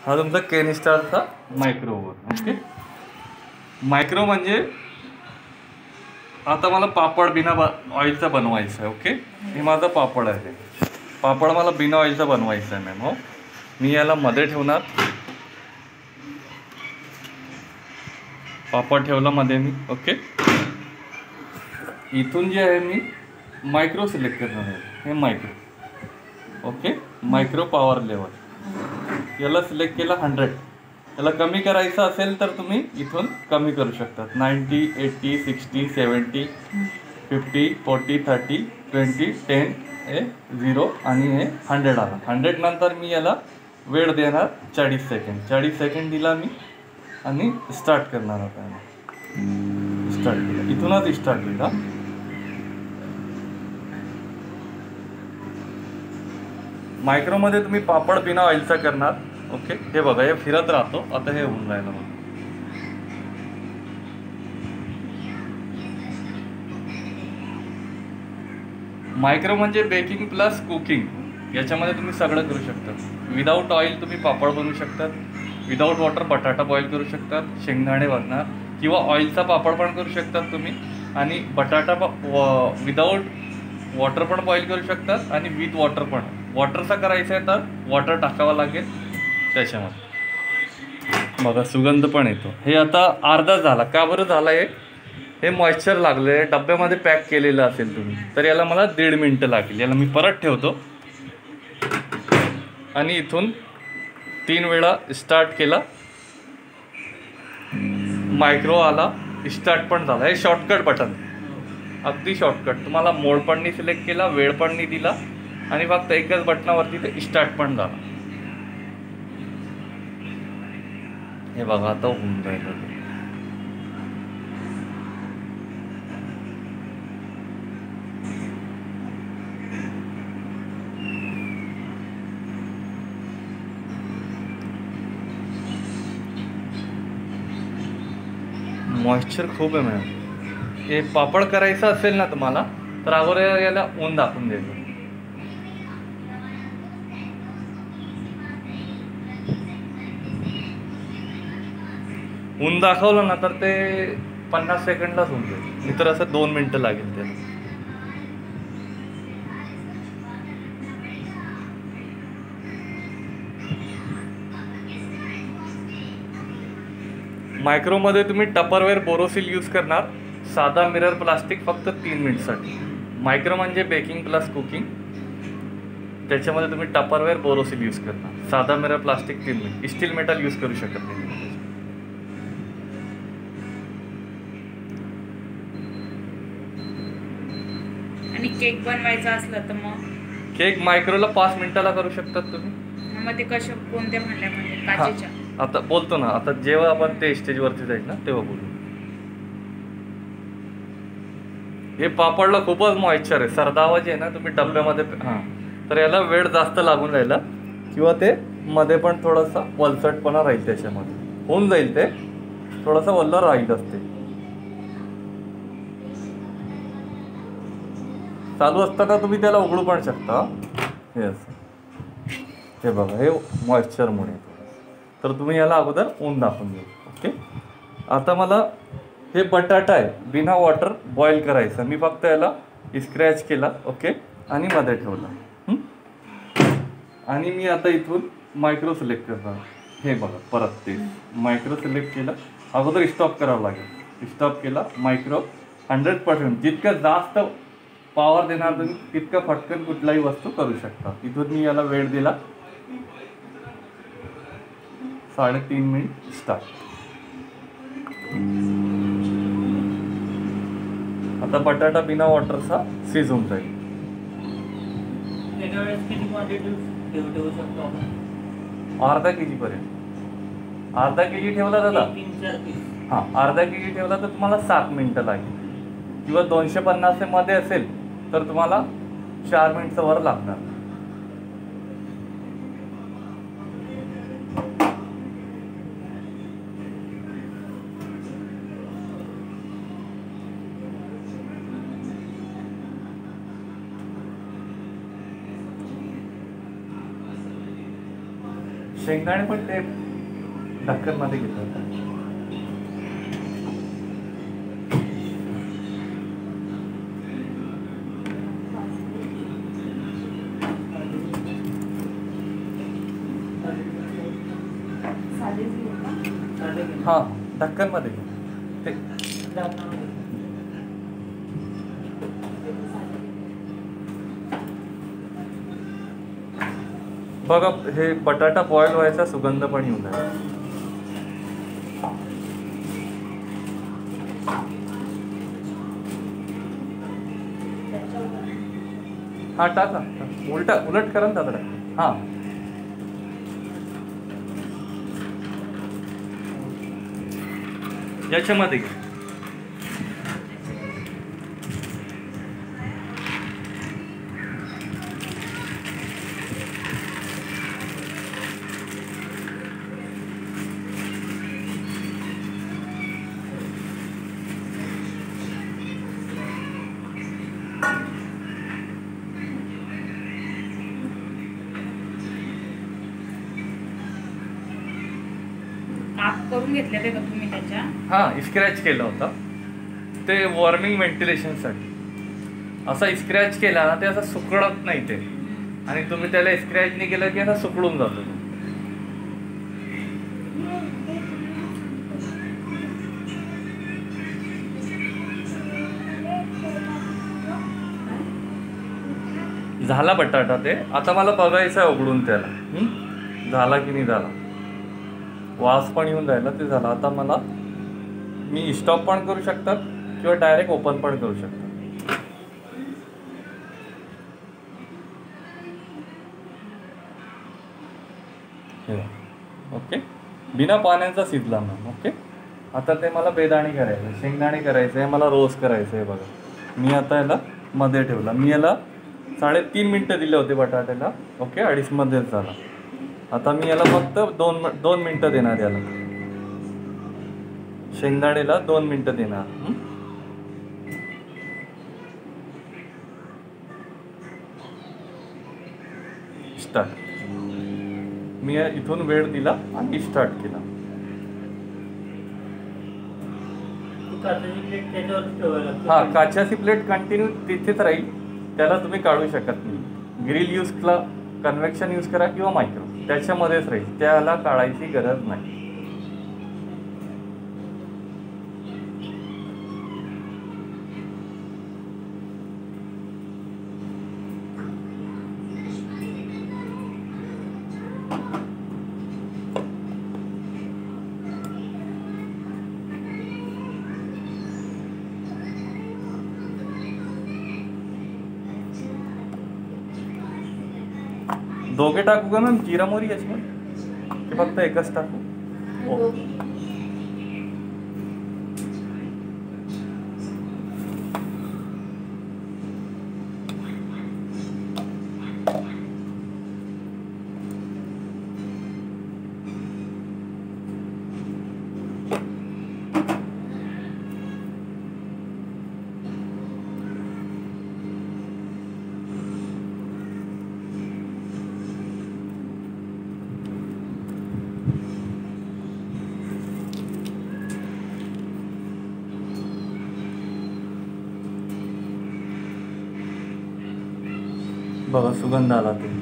हा तुमचा केनिस्टारचा मायक्रो ओव्हन. ओके. मायक्रो म्हणजे आता मला पापड बिना ऑइलचा बनवायचा आहे. ओके. हे माझा पापड आहे. पापड मला बिना ऑइलचा बनवायचा आहे मॅम. हो, मी याला मध्ये ठेवणार. पापड ठेवला मध्ये मी. ओके. इथून जे आहे मी मायक्रो सिलेक्ट करणार आहे. हे micro. Okay. Micro power level याला सिलेक्ट केला 100. याला कमी करायचं असेल तर तुम्ही इथून कमी करू शकता. 90, 80, 60, 70, 50, 40, 30, 20, 10, 0 आणि हे 100 आला. 100 नंतर मी याला वेळ देणार 40 सेकंड. 40 सेकंड दिला मी आणि स्टार्ट करणार आता. स्टार्ट केला. इथूनच स्टार्ट केला. मायक्रोमध्ये तुम्ही पापड बिना ऑइलचा करणार. ओके. हे बघा, हे फिरत राहतो. आता हे होऊन राहिलं बघा. मायक्रो म्हणजे बेकिंग प्लस कुकिंग. याच्यामध्ये तुम्ही सगळं करू शकता. विदाऊट ऑइल तुम्ही पापड बनवू शकतात. विदाऊट वॉटर बटाटा बॉईल करू शकतात. शेंगदाणे बनणार किंवा ऑइलचा पापड पण करू शकतात तुम्ही. आणि बटाटा विदाऊट वॉटर पण बॉईल करू शकतात आणि विथ वॉटर पण. वॉटरचा करायचं आहे तर वॉटर टाकावं लागेल त्याच्यामध्ये. बघा सुगंध पण येतो. हे आता अर्धा झाला. का बरं झाला? हे मॉइश्चर लागले. डब्यामध्ये पॅक केलेलं असेल तुम्ही तर याला मला 1.5 मिनटं लागेल. याला मी परत ठेवतो आणि इथून 3 वेळा स्टार्ट केला. मायक्रो आला. स्टार्ट पण झाला. हे शॉर्टकट बटन, अगदी शॉर्टकट. तुम्हाला मोड पण नाही सिलेक्ट केला, वेळ पण नाही दिला आणि फक्त एकच बटनावरती ते स्टार्ट पण झाला. हे बघा आता होऊन राहिलं. मॉइश्चर खूप आहे मॅम. हे पापड करायचं असेल ना तुम्हाला तर अगोदर याला ऊन दाखवून द्यायचं. ऊन दाखवलं ना तर ते 50 सेकंडलाच होऊन जाईल. मी तर असं 2 मिनटं लागेल त्याला. मायक्रोमध्ये तुम्ही टपरवेअर बोरोसिल यूज करणार. साधा मिरर प्लास्टिक फक्त 3 मिनिटसाठी. मायक्रो म्हणजे बेकिंग प्लस कुकिंग. त्याच्यामध्ये तुम्ही टपरवेअर बोरोसिल यूज करणार. साधा mirror plastic 3 minute. Steel metal use करू शकत नाही. आणि केक बनवायचा असला तर मग केक मायक्रोला 5 मिनिटाला करू शकतात तुम्ही. मग ते कोणत्या भांड्यामध्ये? काचेच्या? आता बोलतो ना. आता जेव्हा आपण ते स्टेजवरती जाईल ना तेव्हा बोलू. हे पापडला खूपच मॉइश्चर आहे. सरदावा जे आहे ना तुम्ही डब्यामध्ये तर याला वेळ जास्त लागून राहिला किंवा ते मध्ये पण थोडासा वलसटपणा राहील. त्याच्यामध्ये होऊन जाईल. ते थोडासा वल्ल राहील असते. चालू असताना तुम्ही त्याला उघडू पण शकता. हे असं. हे बघा, हे मॉइश्चरमुळे. तर तुम्ही याला अगोदर ऊन दाखवून घ्या. ओके. आता मला हे बटाटा आहे बिना वॉटर बॉईल करायचं. मी फक्त याला स्क्रॅच केला. ओके. आणि मध्ये ठेवला. आणि मी आता इथून मायक्रो सिलेक्ट करणार. हे बघा परत ते मायक्रो सिलेक्ट केलं. अगोदर स्टॉप करावं लागेल. स्टॉप केला. मायक्रो 100%. जितकं जास्त पॉवर देणार तुम्ही तितकं फटकन कुठलाही वस्तू करू शकता. इथून मी याला वेळ दिला 3.5 मिनिट. स्टार्ट. आता बटाटा बिना वॉटरचा शिजून जाईल. अर्धा केजी पर्यंत. अर्धा केजी ठेवला दादा? हां, अर्धा केजी ठेवला तर तुम्हाला 7 मिनिटं लागेल. किंवा 250 मध्ये असेल तर तुम्हाला 4 मिनिटचं वर लागणार. शेंगदाणे पण ते ढक्कनमध्ये घेतात. हा ढक्कनमध्ये ते बघा, हे बटाटा बॉईल व्हायचा सुगंध पण येऊन आहे. हा टाका, उलट करा ना दादा. हा याच्यामध्ये घे. काप करून घेतले ते का तुम्ही त्याच्या? हा स्क्रॅच केलं होतं ते वॉर्मिंग व्हेंटिलेशनसाठी. असा स्क्रॅच केला ना ते असं सुकळत नाही ते, आणि तुम्ही त्याला स्क्रॅच नाही केलं की असा सुकळून जातो तो. झाला बटाटा ते. आता मला बघायचं आहे उघडून त्याला, झाला की नाही झाला. वास पण येऊन राहिला ते झालं. आता मला मी स्टॉप पण करू शकतात किंवा डायरेक्ट ओपन पण करू शकतात. ओके, बिना पाण्याचा शिजला मग. ओके, आता ते मला बेदाणे करायचं, शेंगदाणे करायचं आहे, मला रोस्ट करायचं आहे. बघा मी आता याला मध्ये ठेवला. मी याला 3.5 मिनटं दिले होते बटाट्याला. ओके, 2.5 मध्येच झाला. आता मी याला फक्त 2 मिनटं देणार. याला शेंगदाणेला 2 मिनटं देणार. स्टार्ट. मी इथून वेळ दिला आणि स्टार्ट केला. हा, काचेची प्लेट कंटिन्यू तिथेच राहील, त्याला तुम्ही काढू शकत नाही. ग्रिल यूज करा, कन्व्हेक्शन यूज करा किंवा मायक्रो, त्याच्यामध्येच राहील, त्याला काढायची गरज नाही. दोघे टाकू का मॅम जिरा मोहरी याच्यामध्ये, की फक्त एकच टाकू? बघा सुगंध आला ते.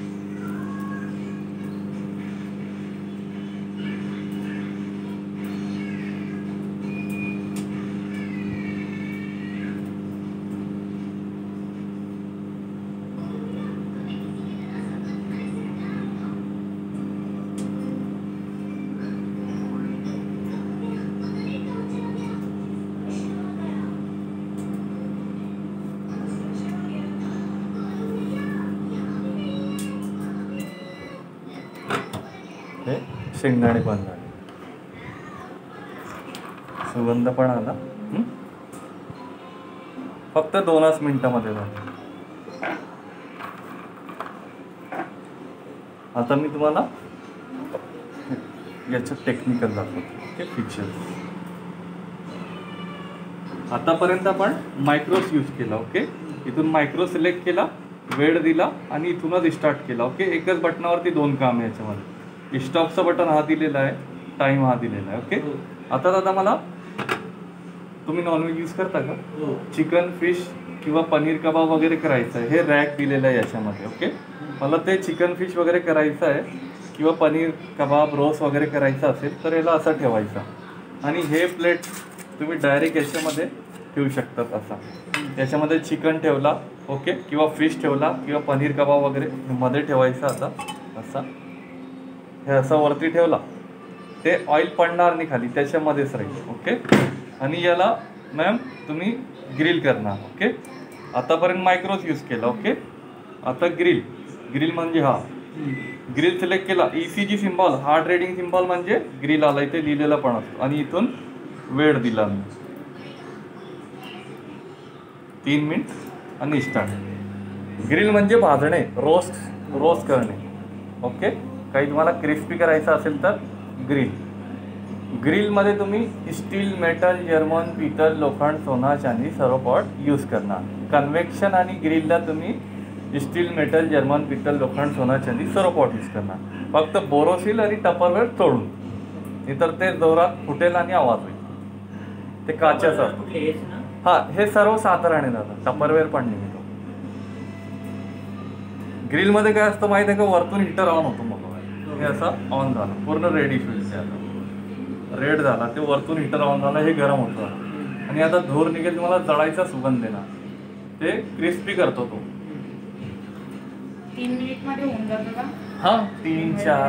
हे शेंगदाणे पण झाले, सुगंध पण आला. फक्त 2च मिनिटामध्ये झालं. आता मी तुम्हाला याचं टेक्निकल दाखवतो. Okay, features. आतापर्यंत आपण मायक्रोस यूज केला. ओके, इथून मायक्रो सिलेक्ट केला, वेळ दिला आणि इथूनच स्टार्ट केला. ओके, एकच बटनावरती 2 काम आहे याच्यामध्ये. स्टॉपचं बटन हा दिलेला आहे, टाइम हा दिलेला आहे. ओके. आता दादा मला, तुम्ही नॉनव्हेज यूज करता का? चिकन, फिश किंवा पनीर कबाब वगैरे करायचं आहे. हे रॅक दिलेलं आहे याच्यामध्ये. ओके. मला ते चिकन फिश वगैरे करायचं आहे किंवा पनीर कबाब रोस्ट वगैरे करायचं असेल तर याला असं ठेवायचा. आणि हे प्लेट तुम्ही डायरेक्ट याच्यामध्ये ठेवू शकतात. असा याच्यामध्ये चिकन ठेवला, ओके, किंवा फिश ठेवला किंवा पनीर कबाब वगैरे मध्ये ठेवायचा. आता असा हे असं वरती ठेवला, ते ऑइल पडणार नाही खाली, त्याच्यामध्येच राहील. ओके. आणि याला मॅम तुम्ही ग्रिल करणार. ओके. आतापर्यंत मायक्रोच यूज केला. ओके. आता ग्रिल म्हणजे हा ग्रिल सिलेक्ट केला. ECG symbol, heart rating symbol म्हणजे ग्रिल आला, इथे लिहिलेला पण असतो. आणि इथून वेळ दिला मी 3 मिनिट आणि स्टार्ट. ग्रिल म्हणजे भाजणे, रोस्ट करणे. ओके. काही तुम्हाला क्रिस्पी करायचं असेल तर ग्रिलमध्ये तुम्ही स्टील, मेटल, जर्मन, पितल, लोखंड, सोना, चांदी सर्व पॉट यूज करणार. कन्व्हेक्शन आणि ग्रिलला तुम्ही स्टील, मेटल, जर्मन, पितल, लोखंड, सोना, चांदी सर्व पॉट यूज करणार. फक्त बोरोसिल आणि टपरवेअर तोडून, इतर ते जोरात फुटेल आणि आवाज होईल. ते काचेचं असतं. हा, हे सर्व साधारण आहे दादा, टपरवेअर पण नाही. ग्रिलमध्ये काय असतं माहिती आहे का, वरतून हिटर ऑन होतो. मग हे असं ऑन झालं, पूर्ण रेडी रेड झाला, ते वरतून हिटर ऑन झाला, हे गरम होतं. आणि आता धूर निघेल, तुम्हाला जळायचा सुगंध देणार, ते क्रिस्पी करतो तो. 3 मिनिटमध्ये होऊन जातं का? हा, 3-4.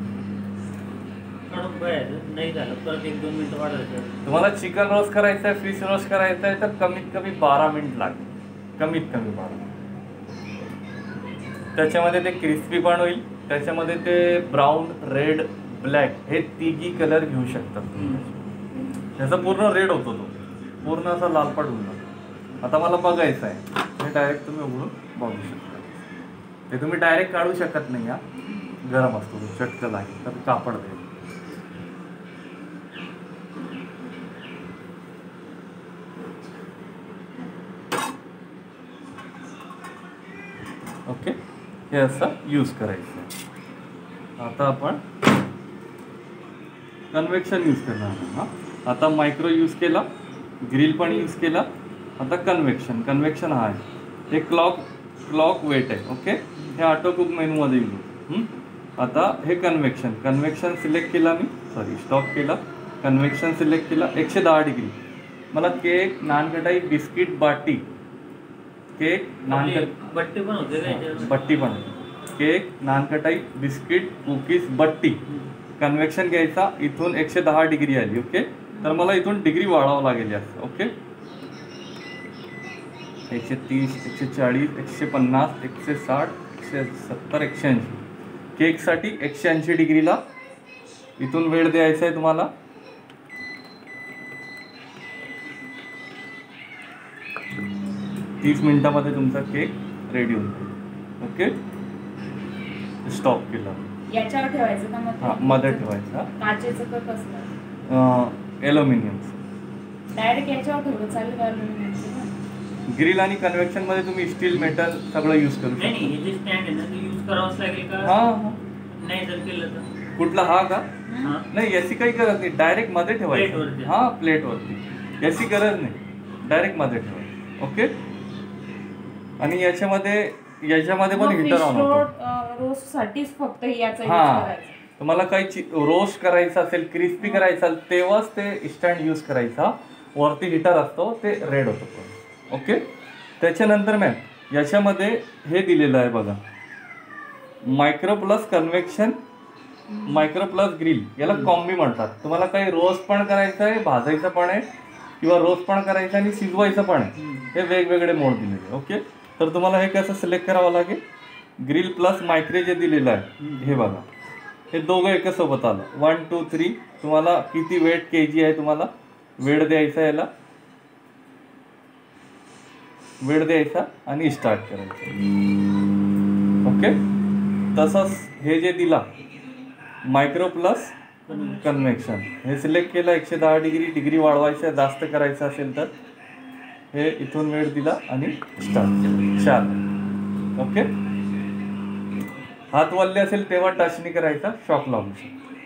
नाही झालं परत 1-2 मिनिटं वाढायचं. तुम्हाला चिकन रोस्ट करायचं आहे, फिश रोस्ट करायचं आहे तर कमीत कमी 12 मिनिट लागेल. कमीत कमी 12. त्याच्यामध्ये ते क्रिस्पी पण होईल, त्याच्यामध्ये ते ब्राऊन, रेड, ब्लॅक हे तिघी कलर घेऊ शकतात. त्याचा पूर्ण रेड होतो, तो पूर्ण असा लालपट होऊन जातो. आता मला बघायचं आहे, हे डायरेक्ट तुम्ही उघडून बघू शकता. ते तुम्ही डायरेक्ट काढू शकत नाही, हा गरम असतो, चटकं लागेल तर कापड देईल. ओके. हे असं यूज करायचं. आता आपण कन्व्हेक्शन यूज करणार. हां, आता मायक्रो यूज केला, ग्रिल पण यूज केला. आता कन्व्हेक्शन हा आहे, हे क्लॉक वेट आहे. ओके. हे ऑटो कुक मेनूमध्ये यूज होतं. आता हे कन्व्हेक्शन सिलेक्ट केला मी, स्टॉप केला, कन्व्हेक्शन सिलेक्ट केला. 110 डिग्री मला केक, नानकटाई, बिस्किट, बाटी, केक, बट्टी पण होते, बट्टी पण, केक, नानकटाई, बिस्किट, कुकीज, बट्टी. कन्व्हेक्शन घ्यायचा, इथून 110 डिग्री आली. ओके. तर मला इथून डिग्री वाढवावं लागेल जास्त. ओके. 130, 140, 150, 160, 170, 180. केकसाठी 180 डिग्रीला इथून वेळ द्यायचा आहे तुम्हाला. तीस मिनिटामध्ये तुमचा केक रेडी होतो. ओके. स्टॉप केला. याच्यावर ठेवायचं का मग? हां, मध्ये ठेवायचा. काचेचं का कसलं? ॲल्युमिनियमचं. डायरेक्ट याच्यावर ठेवलं चालेल का ॲल्युमिनियमचं? ग्रिल आणि कन्व्हेक्शन मध्ये तुम्ही स्टील, मेटल सगळं यूज करू शकता. नाही, हे जे स्टँड आहे ना, ते यूज करावंच लागेल का? हां. नाही जर केलं तर कुठला, हा का? हां. नाही, याची काही गरज नाही, डायरेक्ट मध्ये ठेवायचं. प्लेटवरती. हां, प्लेटवरती. याची गरज नाही, डायरेक्ट मध्ये ठेवायचं. ओके. आणि याच्यामध्ये पण हिटर ऑन होतो. रोस्ट साठीच फक्त याचा यूज हां, करायचा. तुम्हाला काही रोस्ट करायचं असेल, क्रिस्पी करायचं असेल, तेव्हाच ते स्टँड यूज करायचा. वरती हिटर असतो, ते रेड होतो. ओके. त्याच्यानंतर मॅम याच्यामध्ये हे दिलेलं आहे बघा, micro plus convection, micro plus grill, याला कॉम्बी म्हणतात. तुम्हाला काही रोस्ट पण करायचं आहे, भाजायचं पण आहे, किंवा रोस्ट पण करायचं आणि शिजवायचं पण आहे. हे वेगवेगळे मोड दिलेले. ओके. तर तुम्हाला हे कसं सिलेक्ट करावं लागेल, ग्रिल प्लस मायक्रो जे दिलेलं आहे, हे बघा, हे दोघं एकासोबत आलं. 1, 2, 3. तुम्हाला किती वेट kg आहे, तुम्हाला वेळ द्यायचा, याला वेळ द्यायचा आणि स्टार्ट करायचं. ओके. तसंच हे जे दिला मायक्रो प्लस कन्व्हेक्शन, हे सिलेक्ट केलं, 110 डिग्री वाढवायचं, जास्त करायचं असेल तर हे इथून वेळ दिला आणि स्टार्ट केलं. 4. ओके. हात वल्ले असेल तेव्हा टच नाही करायचा, शॉक लावू शकतो.